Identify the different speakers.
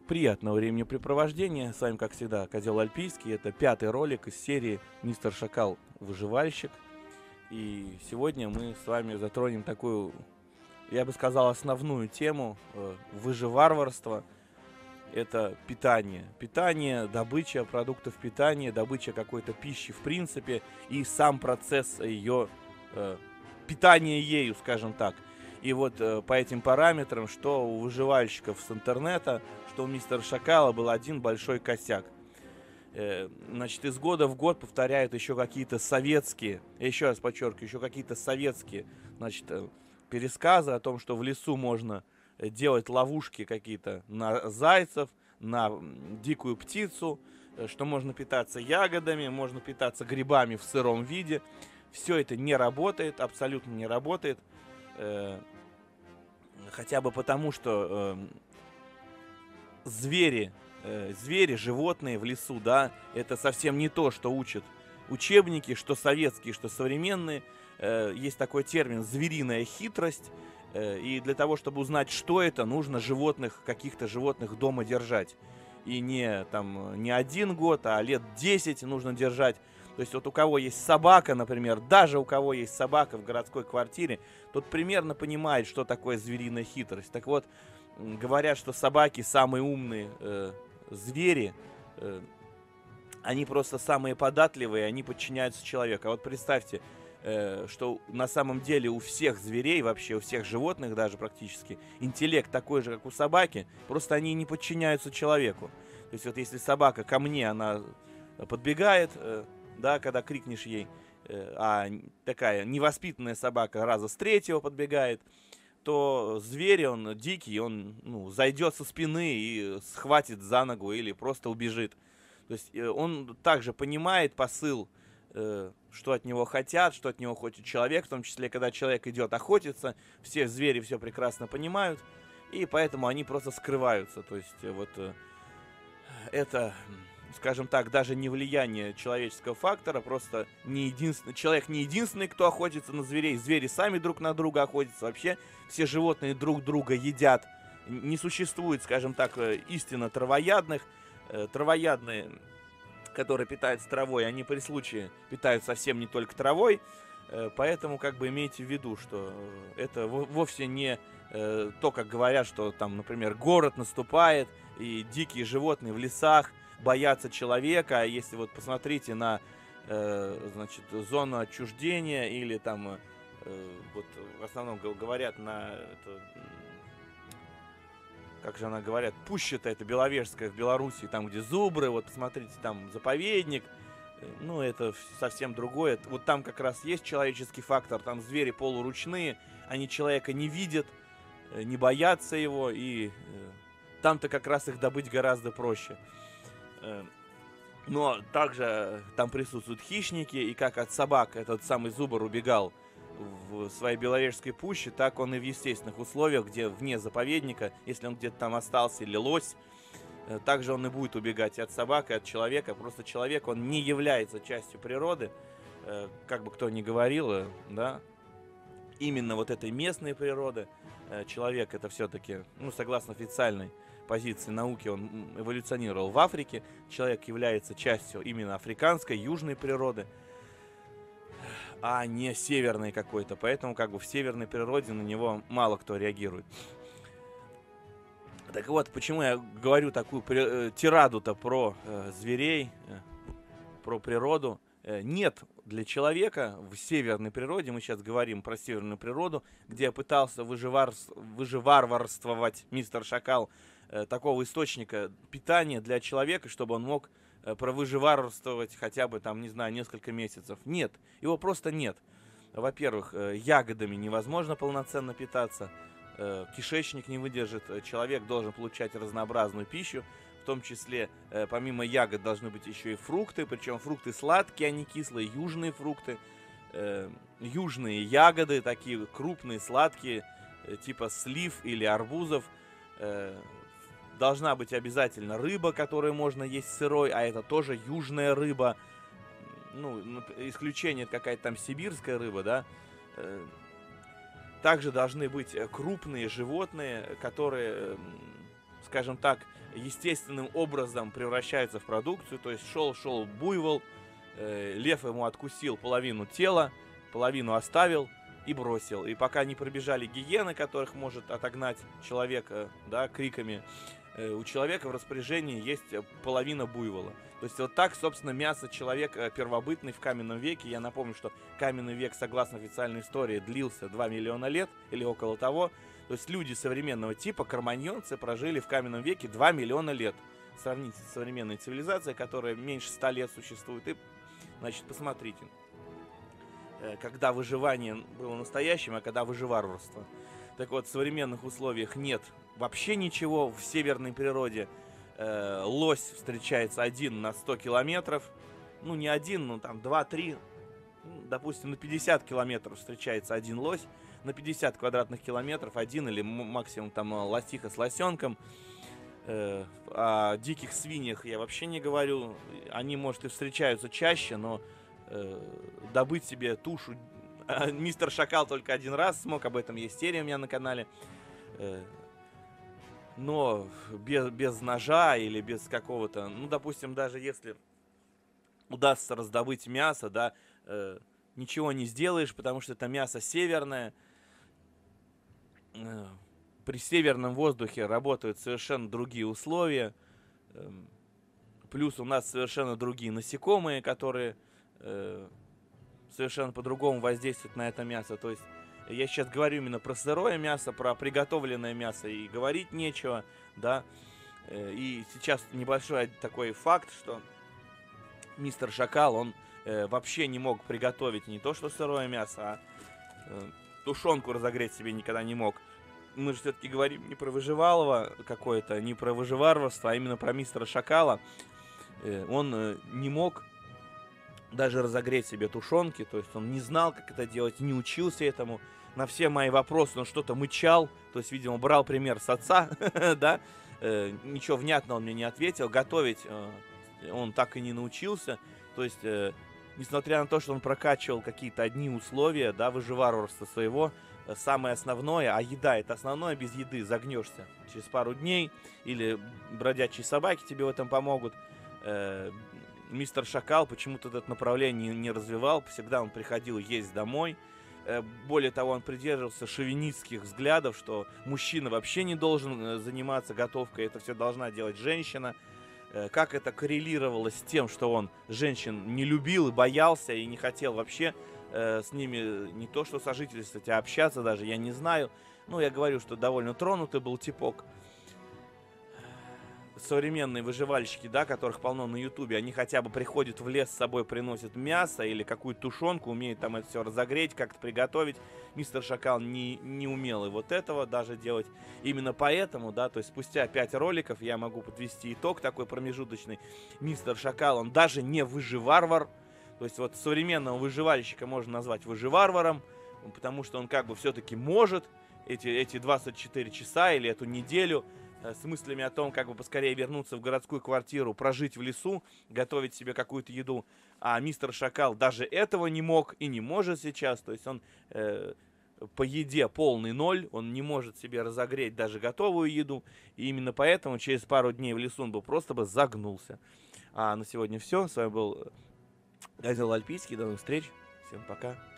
Speaker 1: Приятного времяпрепровождения. С вами, как всегда, Козел Альпийский. Это 5-й ролик из серии «Мистер Шакал. Выживальщик». И сегодня мы с вами затронем такую, я бы сказал, основную тему выживарварства. Это питание. Питание, добыча продуктов питания, добыча какой-то пищи в принципе и сам процесс ее питания ею, скажем так. И вот по этим параметрам, что у выживальщиков с интернета, что у мистера Шакала был один большой косяк. Значит, из года в год повторяют еще какие-то советские, я еще раз подчеркиваю, еще какие-то советские, значит, пересказы о том, что в лесу можно делать ловушки какие-то на зайцев, на дикую птицу, что можно питаться ягодами, можно питаться грибами в сыром виде. Все это не работает, абсолютно не работает. Хотя бы потому, что звери, животные в лесу, да, это совсем не то, что учат учебники, что советские, что современные. Есть такой термин «звериная хитрость», и для того, чтобы узнать, что это, нужно животных, каких-то животных дома держать. И не, там, не 1 год, а лет 10 нужно держать. То есть вот у кого есть собака, например, даже у кого есть собака в городской квартире, тот примерно понимает, что такое звериная хитрость. Так вот, говорят, что собаки самые умные звери, они просто самые податливые, они подчиняются человеку. А вот представьте, что на самом деле у всех зверей, вообще у всех животных даже практически, интеллект такой же, как у собаки, просто они не подчиняются человеку. То есть вот если собака ко мне, она подбегает, да, когда крикнешь ей, а такая невоспитанная собака раза с 3-го подбегает, то зверь, он дикий, он, ну, зайдет со спины и схватит за ногу или просто убежит. То есть он также понимает посыл, что от него хотят, что от него хочет человек, в том числе, когда человек идет охотиться, все звери все прекрасно понимают, и поэтому они просто скрываются. То есть вот это, скажем так, даже не влияние человеческого фактора, просто не единственный, человек не единственный, кто охотится на зверей, звери сами друг на друга охотятся, вообще все животные друг друга едят, не существует, скажем так, истинно травоядных, травоядные, которые питаются травой, они при случае питаются совсем не только травой, поэтому как бы имейте в виду, что это вовсе не то, как говорят, что там, например, город наступает, и дикие животные в лесах боятся человека. А если вот посмотрите на, значит, зону отчуждения или там, вот в основном говорят на, это, как же она говорят, пуща-то это Беловежская в Беларуси, там где зубры, вот посмотрите, там заповедник, ну это совсем другое. Вот там как раз есть человеческий фактор, там звери полуручные, они человека не видят, не боятся его, и там-то как раз их добыть гораздо проще. Но также там присутствуют хищники, и как от собак этот самый зубр убегал в своей Беловежской пуще, так он и в естественных условиях, где вне заповедника, если он где-то там остался, или лось, также он и будет убегать и от собак, и от человека. Просто человек, он не является частью природы, как бы кто ни говорил, да, именно вот этой местной природы. Человек это все-таки, ну, согласно официальной позиции науки, он эволюционировал в Африке. Человек является частью именно африканской, южной природы, а не северной какой-то. Поэтому как бы в северной природе на него мало кто реагирует. Так вот, почему я говорю такую тираду-то про зверей, про природу. Нет для человека в северной природе, мы сейчас говорим про северную природу, где пытался выживарварствовать мистер Шакал, такого источника питания для человека, чтобы он мог провыживарствовать хотя бы там, не знаю, несколько месяцев. Нет, его просто нет. Во-первых, ягодами невозможно полноценно питаться, кишечник не выдержит, человек должен получать разнообразную пищу, в том числе, помимо ягод, должны быть еще и фрукты, причем фрукты сладкие, а не кислые, южные фрукты, южные ягоды, такие крупные, сладкие, типа слив или арбузов. Должна быть обязательно рыба, которую можно есть сырой, а это тоже южная рыба. Ну, исключение это какая-то там сибирская рыба, да. Также должны быть крупные животные, которые скажем так, естественным образом превращается в продукцию. То есть шел буйвол, лев ему откусил половину тела, половину оставил и бросил. И пока не пробежали гиены, которых может отогнать человека, да, криками, у человека в распоряжении есть половина буйвола. То есть вот так, собственно, мясо человека первобытный в каменном веке. Я напомню, что каменный век, согласно официальной истории, длился 2 миллиона лет или около того. То есть люди современного типа, кроманьонцы, прожили в каменном веке 2 миллиона лет. Сравните с современной цивилизацией, которая меньше 100 лет существует. И, значит, посмотрите, когда выживание было настоящим, а когда выживарство. Так вот, в современных условиях нет вообще ничего. В северной природе лось встречается 1 на 100 километров. Ну, не 1, ну там 2-3. Допустим, на 50 километров встречается 1 лось. На 50 квадратных километров 1 или максимум там лосиха с лосенком. О диких свиньях я вообще не говорю. Они, может, и встречаются чаще, но добыть себе тушу мистер Шакал только 1 раз смог. Об этом есть серия у меня на канале. Но без ножа или без какого-то... Ну, допустим, даже если удастся раздобыть мясо, да, ничего не сделаешь, потому что это мясо северное. При северном воздухе работают совершенно другие условия. Плюс у нас совершенно другие насекомые, которые совершенно по-другому воздействуют на это мясо. То есть я сейчас говорю именно про сырое мясо, про приготовленное мясо, и говорить нечего, да. И сейчас небольшой такой факт, что мистер Шакал, он вообще не мог приготовить не то что сырое мясо, а тушенку разогреть себе никогда не мог. Мы же все-таки говорим не про выживалово какое-то, не про выживарство, а именно про мистера Шакала. Он не мог даже разогреть себе тушенки, то есть он не знал, как это делать, не учился этому. На все мои вопросы он что-то мычал, то есть, видимо, брал пример с отца, да, ничего внятного он мне не ответил, готовить он так и не научился, то есть, несмотря на то, что он прокачивал какие-то одни условия, да, выживарства своего, самое основное, а еда это основное, без еды загнешься через пару дней, или бродячие собаки тебе в этом помогут. Мистер Шакал почему-то это направление не развивал, всегда он приходил есть домой. Более того, он придерживался шовинистских взглядов, что мужчина вообще не должен заниматься готовкой, это все должна делать женщина. Как это коррелировало с тем, что он женщин не любил и боялся, и не хотел вообще с ними не то что сожительствовать, а общаться даже, я не знаю. Ну, я говорю, что довольно тронутый был типок. Современные выживальщики, да, которых полно на ютубе, они хотя бы приходят в лес с собой, приносят мясо или какую-то тушенку, умеют там это все разогреть, как-то приготовить. Мистер Шакал не умел и вот этого даже делать. Именно поэтому, да, то есть спустя 5 роликов я могу подвести итог такой промежуточный. Мистер Шакал, он даже не выживарвар. То есть вот современного выживальщика можно назвать выживарваром, потому что он как бы все-таки может эти 24 часа или эту неделю с мыслями о том, как бы поскорее вернуться в городскую квартиру, прожить в лесу, готовить себе какую-то еду. А мистер Шакал даже этого не мог и не может сейчас. То есть он по еде полный ноль, он не может себе разогреть даже готовую еду. И именно поэтому через пару дней в лесу он бы просто загнулся. А на сегодня все. С вами был Азил Альпийский. До новых встреч. Всем пока.